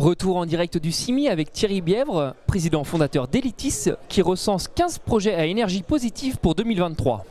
Retour en direct du CIMI avec Thierry Bièvre, président fondateur d'Elitis, qui recense 15 projets à énergie positive pour 2023.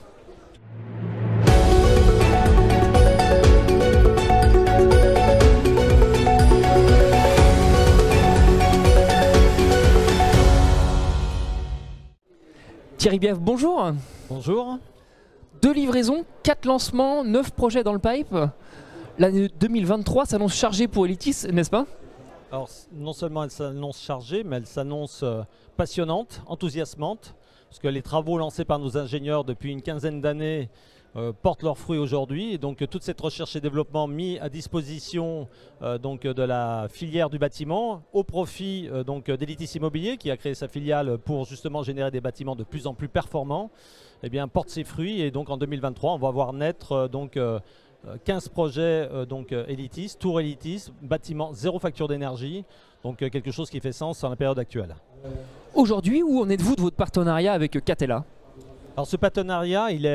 Thierry Bièvre, bonjour. Bonjour. 2 livraisons, 4 lancements, 9 projets dans le pipe. L'année 2023 s'annonce chargée pour Elitis, n'est-ce pas? Alors non seulement elle s'annonce chargée, mais elle s'annonce passionnante, enthousiasmante, parce que les travaux lancés par nos ingénieurs depuis une quinzaine d'années portent leurs fruits aujourd'hui. Et donc toute cette recherche et développement mis à disposition de la filière du bâtiment au profit d'Elitis Immobilier, qui a créé sa filiale pour justement générer des bâtiments de plus en plus performants, eh bien, porte ses fruits. Et donc en 2023, on va voir naître 15 projets Elitis, Tour Elitis, bâtiment zéro facture d'énergie, donc quelque chose qui fait sens dans la période actuelle. Aujourd'hui, où en êtes-vous de votre partenariat avec Catella? Alors ce partenariat, il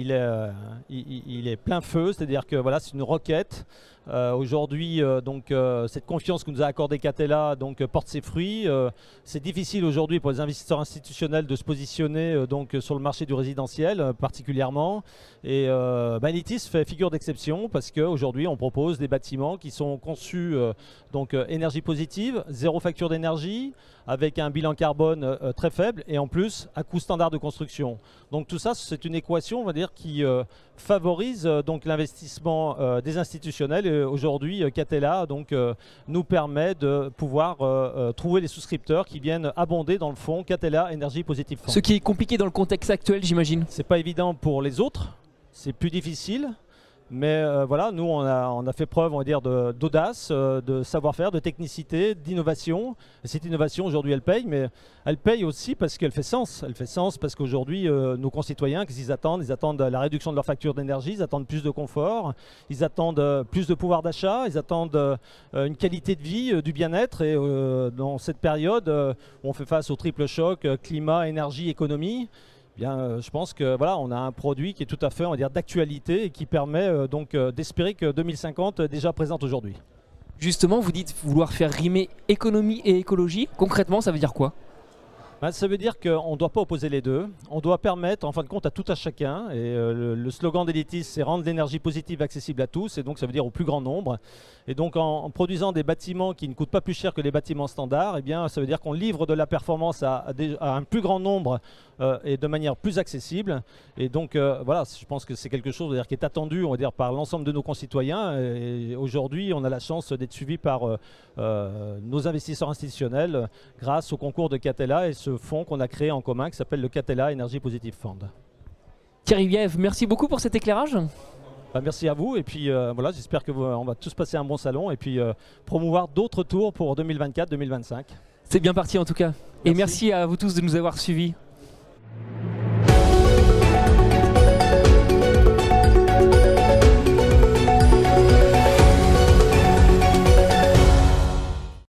est plein feu, c'est-à-dire que voilà, c'est une roquette. Aujourd'hui, cette confiance que nous a accordée Catella porte ses fruits. C'est difficile aujourd'hui pour les investisseurs institutionnels de se positionner sur le marché du résidentiel particulièrement. Et Elitis fait figure d'exception parce qu'aujourd'hui, on propose des bâtiments qui sont conçus énergie positive, zéro facture d'énergie, avec un bilan carbone très faible et en plus à coût standard de construction. Donc tout ça, c'est une équation, on va dire, qui favorise l'investissement des institutionnels. Et aujourd'hui, Catella nous permet de pouvoir trouver les souscripteurs qui viennent abonder dans le fonds Catella Énergie Positive Fund. Ce qui est compliqué dans le contexte actuel, j'imagine. C'est pas évident pour les autres, c'est plus difficile. Mais voilà, nous on a fait preuve, on va dire, d'audace, de savoir-faire, de technicité, d'innovation. Et cette innovation aujourd'hui elle paye, mais elle paye aussi parce qu'elle fait sens. Elle fait sens parce qu'aujourd'hui nos concitoyens, qu'est-ce qu'ils attendent? Ils attendent la réduction de leur facture d'énergie, ils attendent plus de confort, ils attendent plus de pouvoir d'achat, ils attendent une qualité de vie, du bien-être. Et dans cette période où on fait face au triple choc, climat, énergie, économie, bien, je pense que voilà, on a un produit qui est tout à fait, on va dire, d'actualité et qui permet d'espérer que 2050 est déjà présente aujourd'hui. Justement, vous dites vouloir faire rimer économie et écologie. Concrètement, ça veut dire quoi? Ça veut dire qu'on ne doit pas opposer les deux. On doit permettre, en fin de compte, à tout à chacun. Et le slogan d'Elitis, c'est rendre l'énergie positive accessible à tous. Et donc, ça veut dire au plus grand nombre. Et donc, en produisant des bâtiments qui ne coûtent pas plus cher que les bâtiments standards, eh bien, ça veut dire qu'on livre de la performance à un plus grand nombre et de manière plus accessible. Et donc, voilà, je pense que c'est quelque chose, qui est attendu, on va dire, par l'ensemble de nos concitoyens. Et aujourd'hui, on a la chance d'être suivi par nos investisseurs institutionnels grâce au concours de Catella et ce fonds qu'on a créé en commun qui s'appelle le Catella Énergie Positive Fund. Thierry Bièvre, merci beaucoup pour cet éclairage. Merci à vous et puis voilà, j'espère qu'on va tous passer un bon salon et puis promouvoir d'autres tours pour 2024-2025. C'est bien parti en tout cas. Merci. Et merci à vous tous de nous avoir suivis.